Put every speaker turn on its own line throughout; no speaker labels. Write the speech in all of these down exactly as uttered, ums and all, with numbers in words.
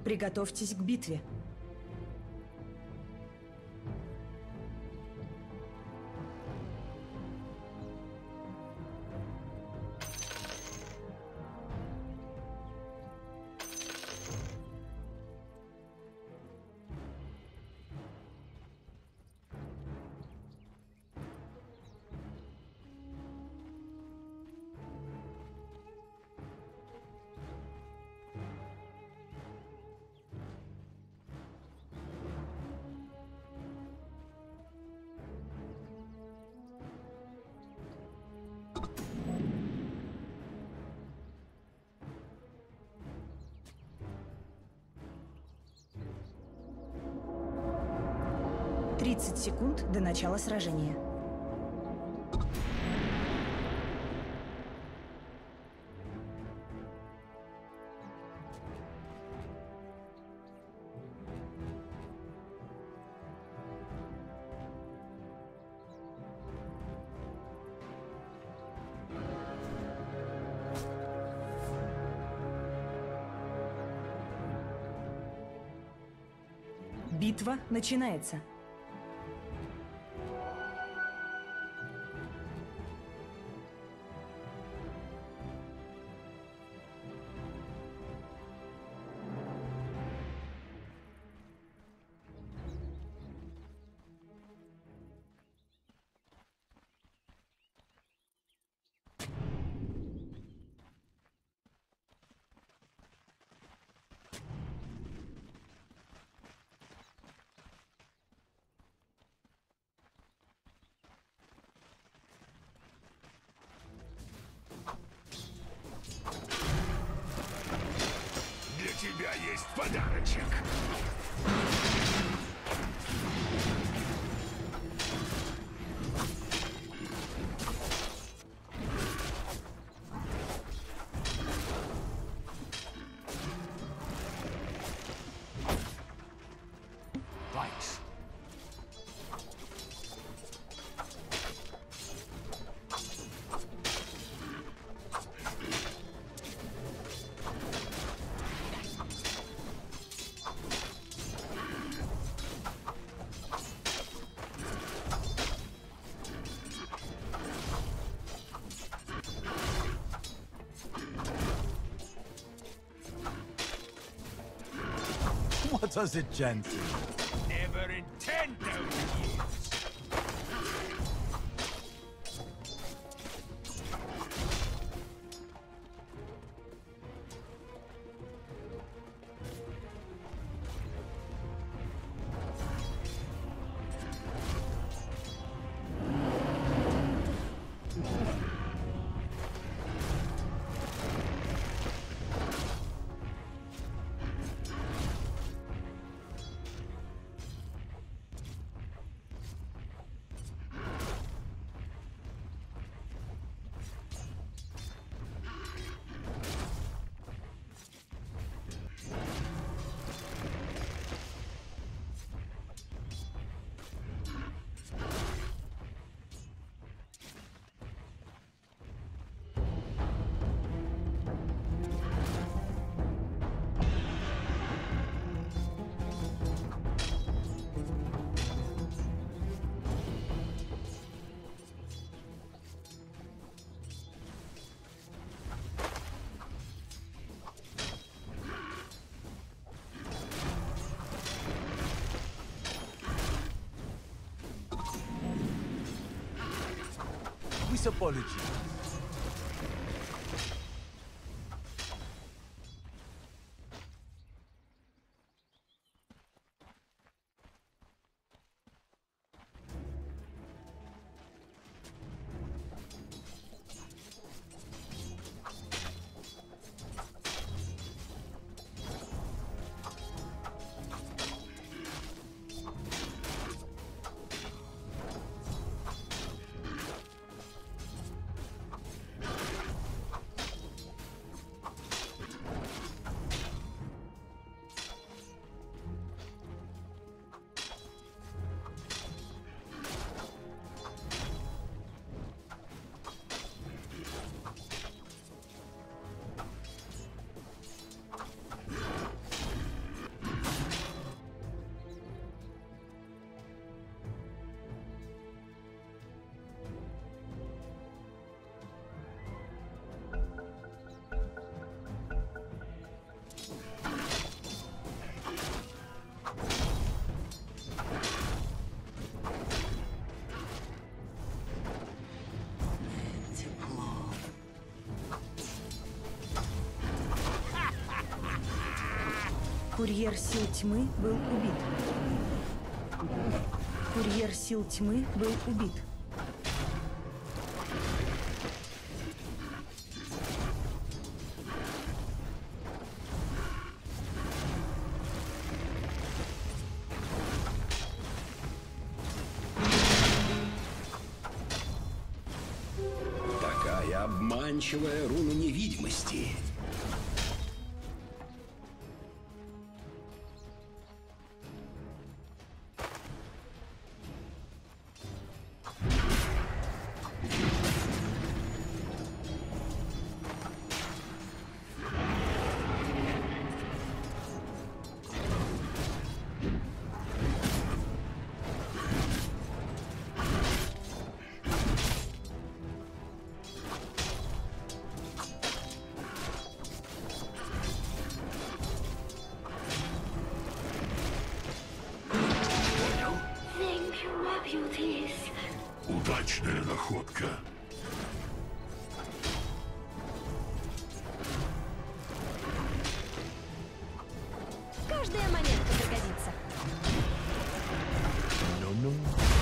Приготовьтесь к битве. тридцать секунд до начала сражения. Битва начинается.
У тебя есть подарочек. Fight.
What does it, Jensen?
Never in ten thousand years.
With apology.
Курьер сил тьмы был убит. Курьер сил тьмы был убит.
Такая обманчивая руна невидимости.
Удачная находка.
Каждая монетка пригодится.
No, no.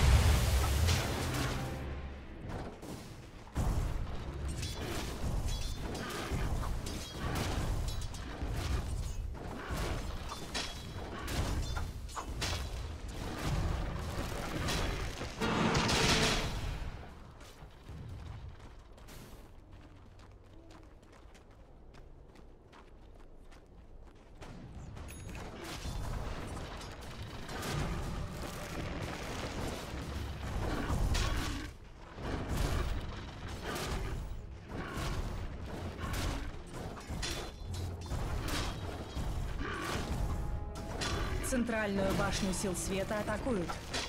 Центральную башню сил света атакуют.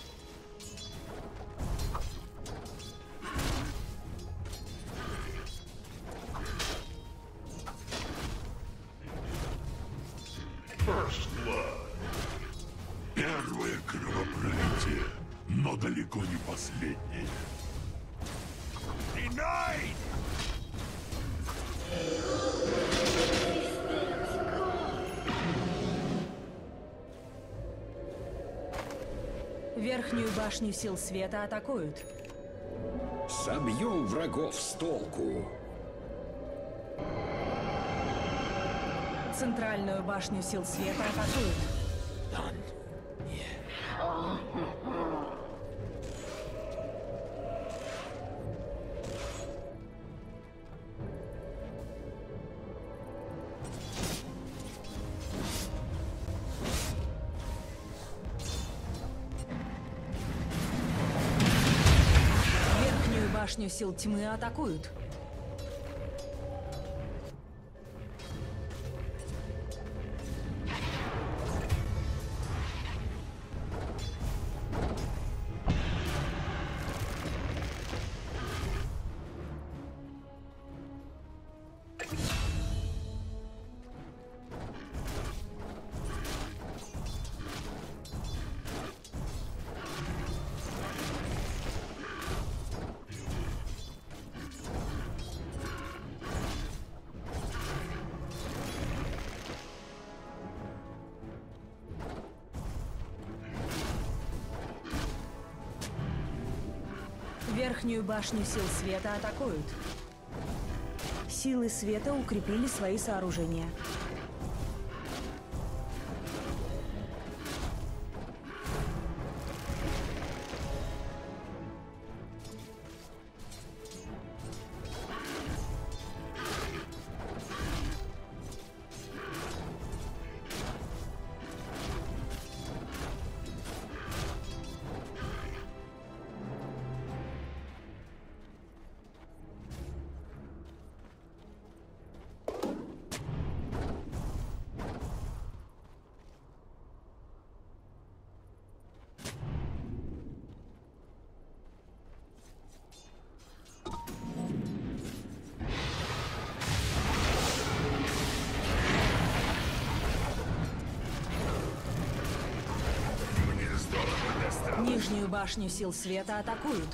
First blood. Первое кровопролитие, но далеко не последнее. Denied!
Верхнюю башню сил света атакуют.
Собьем врагов с толку.
Центральную башню сил света атакуют. Верхнюю башню сил тьмы атакуют. Верхнюю башню сил света атакуют. Силы света укрепили свои сооружения. Нижнюю башню сил света атакуют.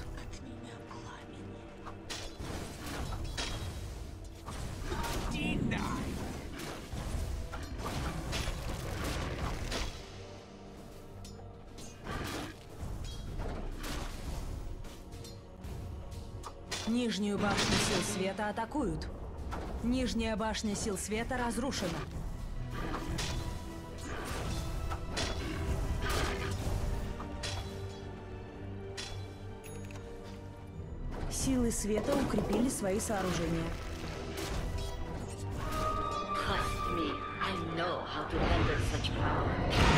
Нижнюю башню сил света атакуют. Нижняя башня сил света разрушена. Силы света укрепили свои сооружения.
Trust me, I know how to handle such power.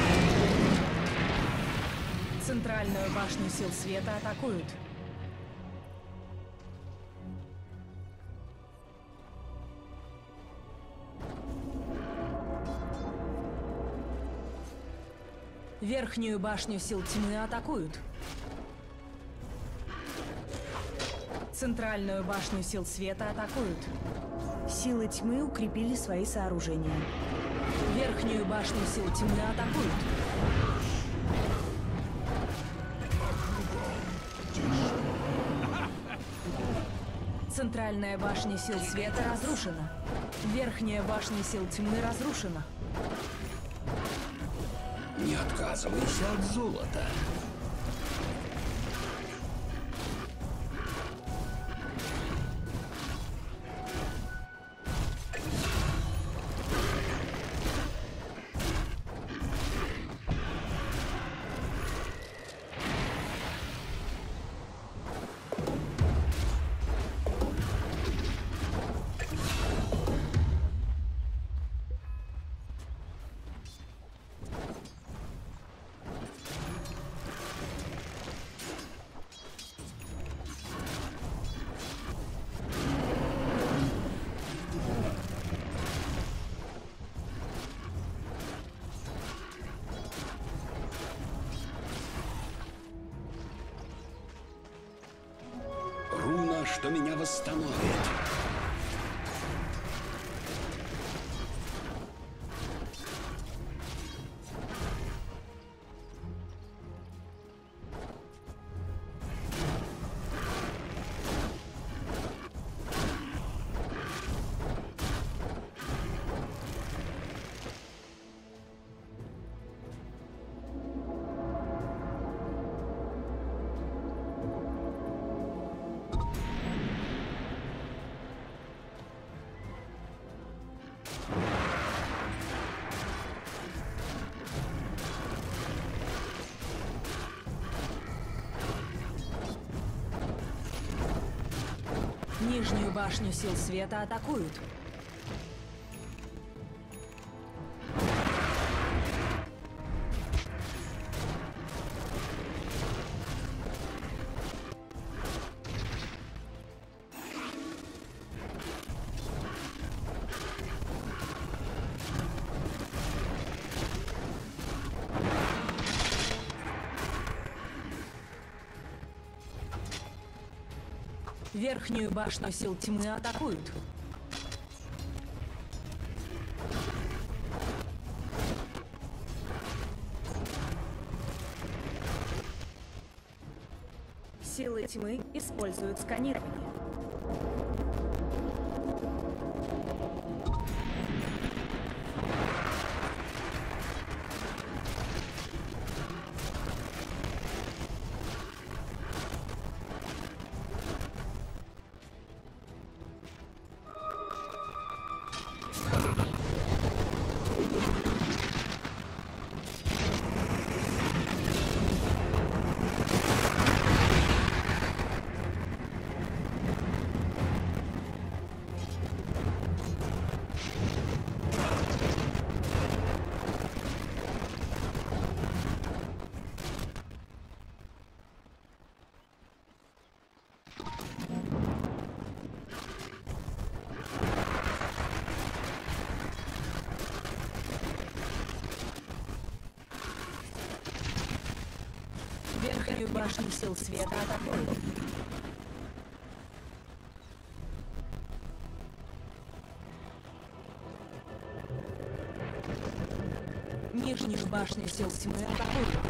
Центральную башню сил света атакуют. Верхнюю башню сил тьмы атакуют. Центральную башню сил света атакуют. Силы тьмы укрепили свои сооружения. Верхнюю башню сил тьмы атакуют. Центральная башня сил света разрушена. Верхняя башня сил тьмы разрушена.
Не отказывайся от золота. Руна, что меня восстановит.
Нижнюю башню сил света атакуют. Верхнюю башню сил тьмы атакуют. Силы тьмы используют сканирование. Верхнюю башню сил света атакуют. Нижнюю башню сил тьмы атакуют.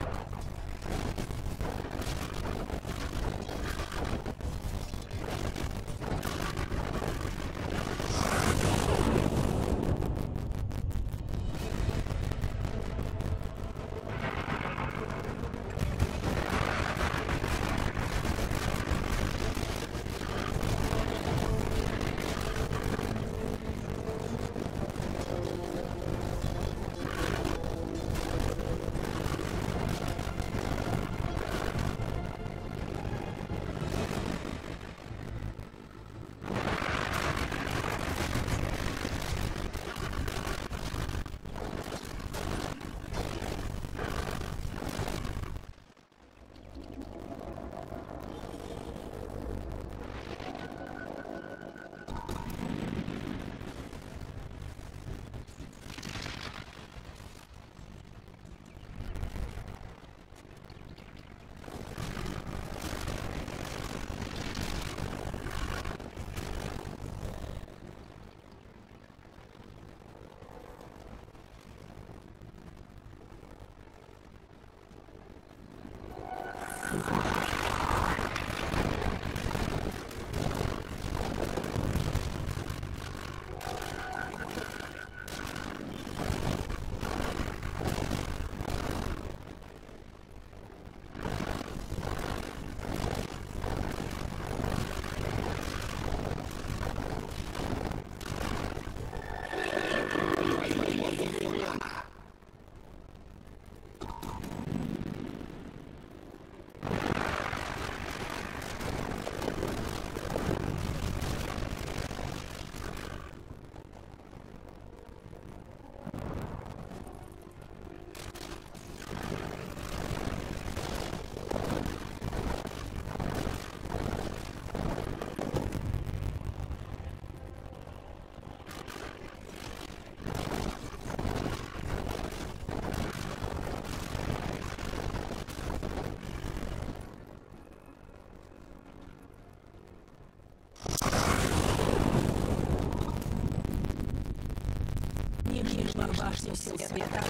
Нижнюю башню сил света.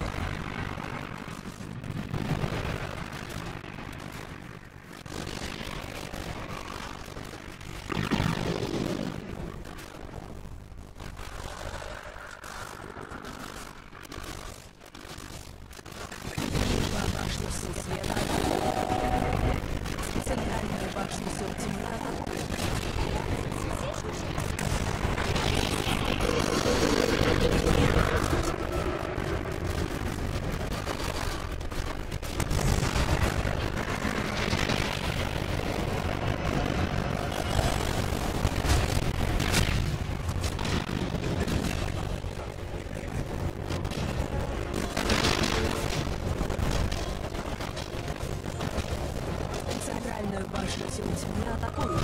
Башню сил света. Центральную башню сил тьмы. Центральную башню сил тьмы атакуют.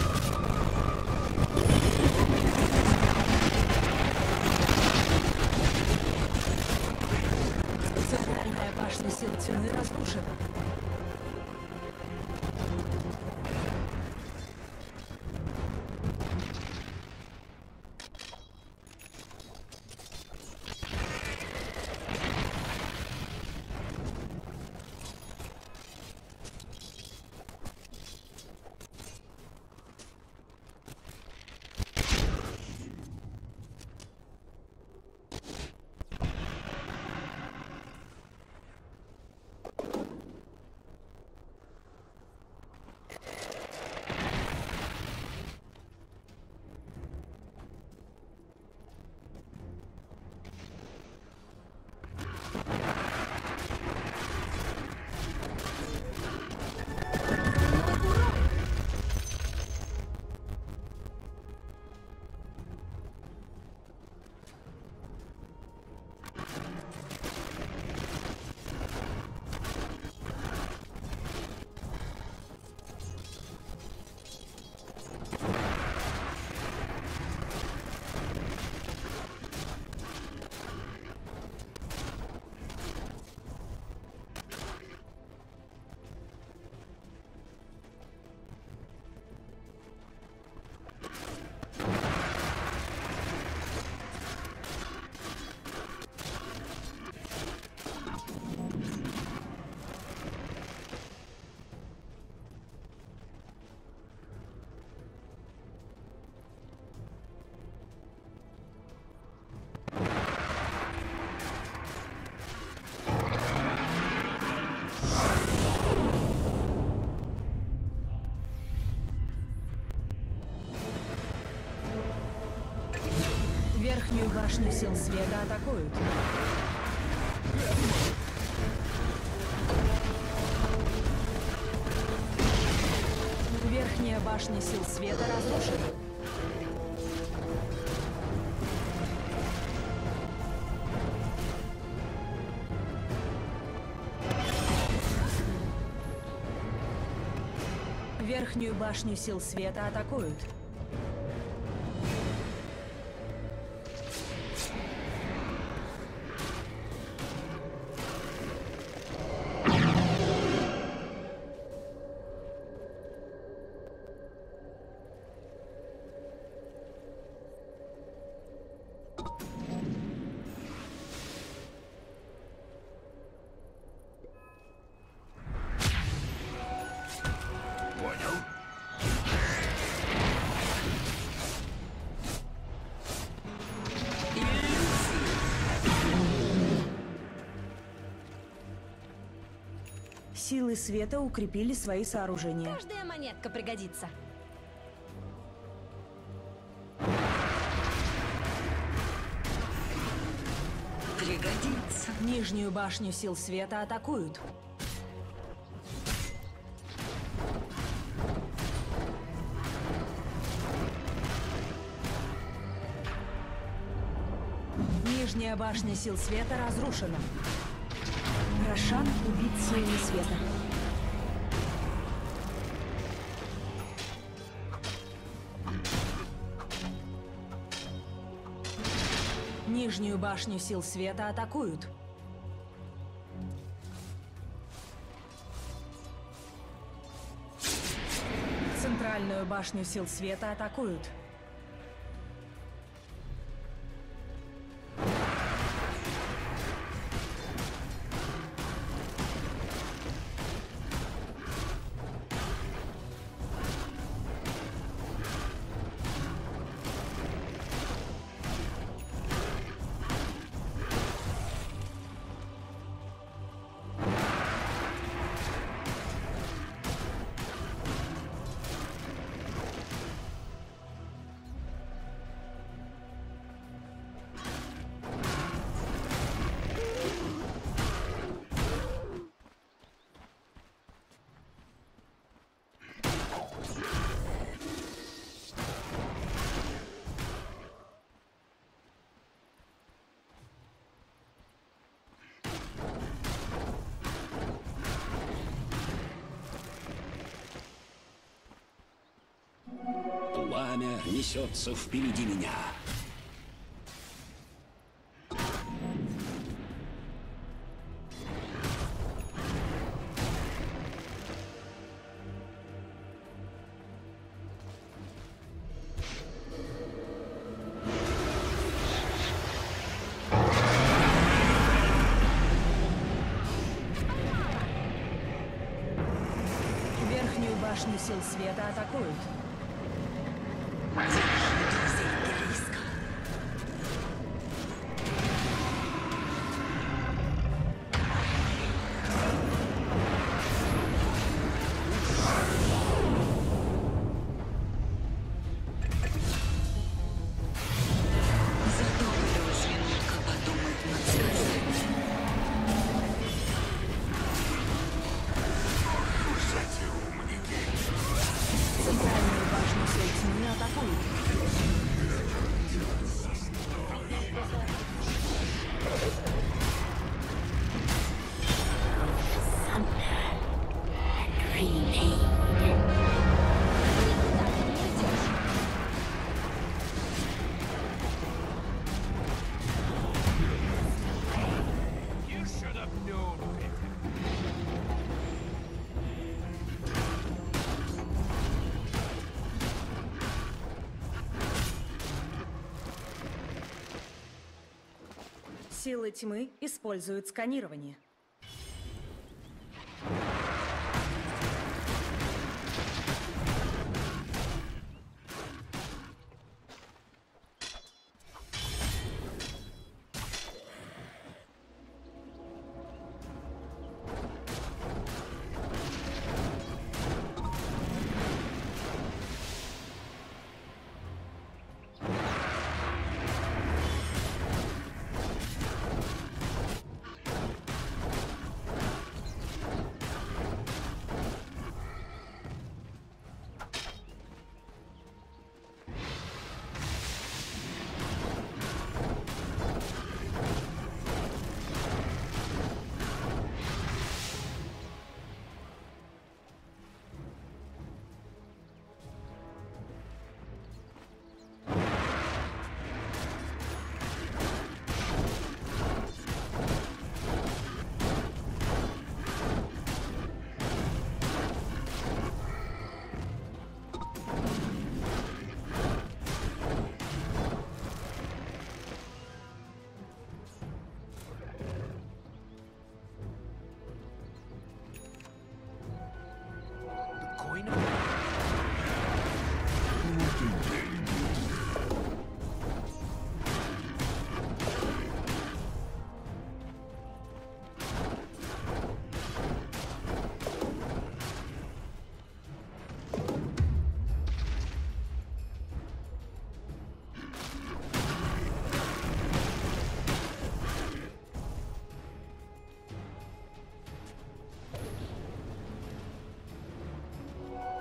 Центральная башня сил тьмы разрушена. Верхнюю башню сил света атакуют. Верхняя башня сил света разрушена. Верхнюю башню сил света атакуют. Силы света укрепили свои сооружения.
Каждая монетка пригодится.
Пригодится.
Нижнюю башню сил света атакуют. Нижняя башня сил света разрушена. Рошан убит силами света. Нижнюю башню сил света атакуют. Центральную башню сил света атакуют.
Пламя несется впереди меня.
Верхнюю башню сил света атакуют. Центральную башню сил тьмы атакуют. Силы тьмы используют сканирование.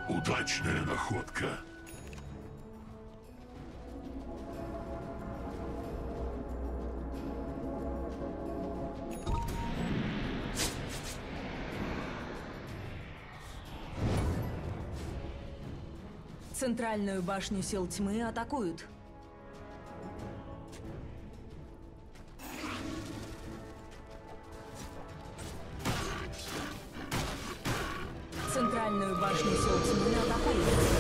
Удачная находка.
Центральную башню сил тьмы атакуют. Центральную башню сил тьмы атакуют.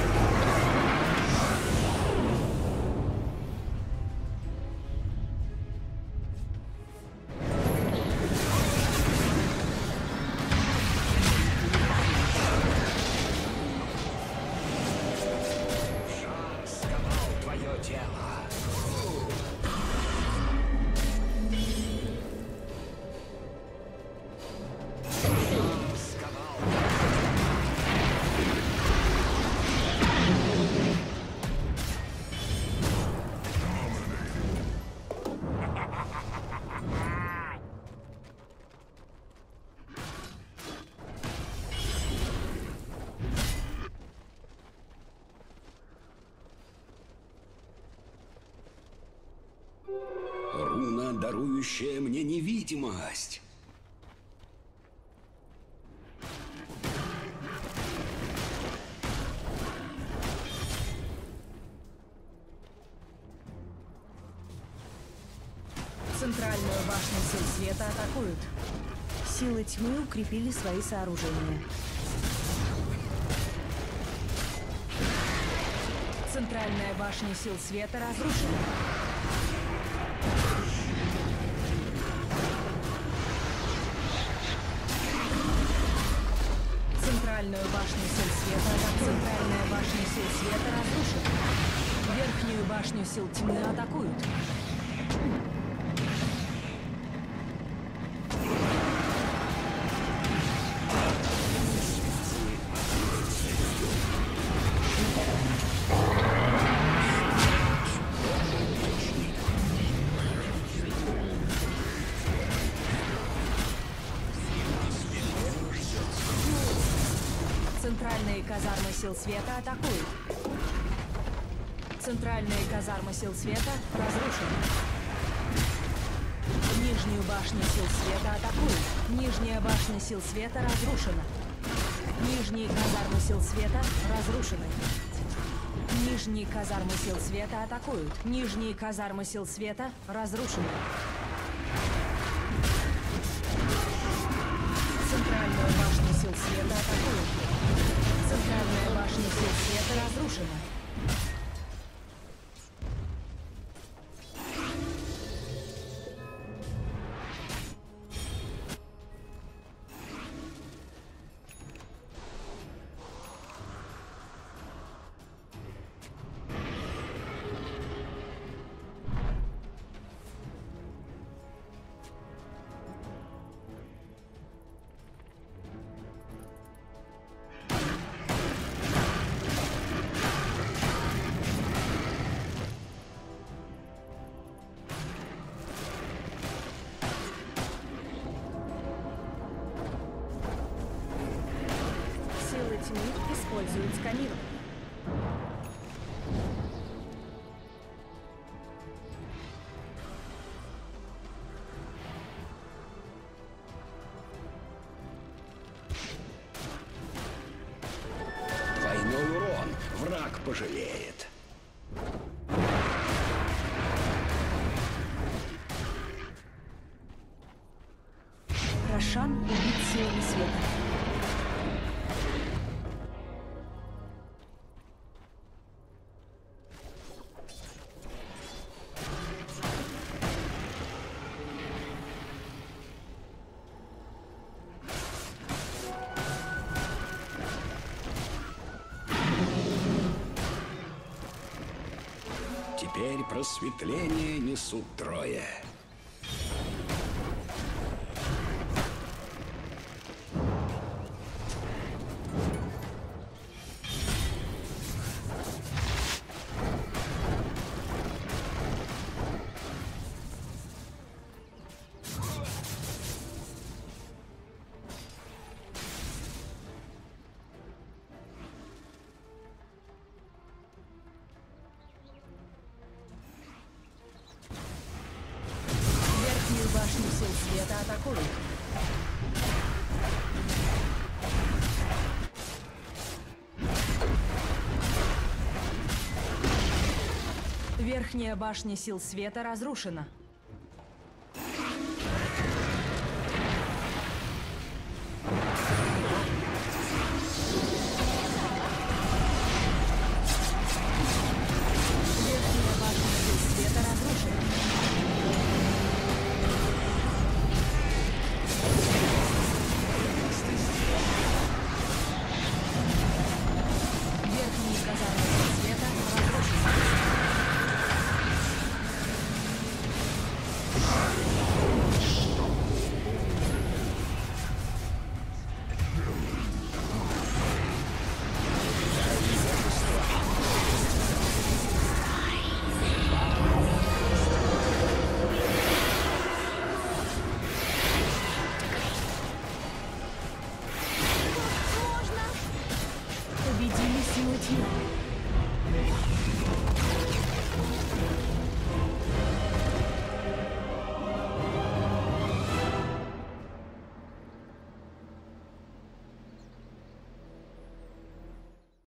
Руна, дарующая мне невидимость.
Центральную башню сил света атакуют. Силы тьмы укрепили свои сооружения. Центральная башня сил света разрушена. Центральную башню сил света атакуют. Центральная башня сил света разрушена. Верхнюю башню сил тьмы атакуют. Центральные казармы сил света атакуют. Центральные казармы сил света разрушены. Нижнюю башню сил света атакуют. Нижняя башня сил света разрушена. Нижние казармы сил света разрушены. Нижние казармы сил света атакуют. Нижние казармы сил света разрушены. Центральную башню сил света атакуют. Центральная башня сил света разрушена. Используют сканирование.
Двойной урон. Враг пожалеет.
Рошан убит силами света.
Теперь просветление несут трое.
Верхняя башня сил света разрушена. Верхняя башня сил света разрушена. Верхние казармы сил света разрушены. Победили силы тьмы.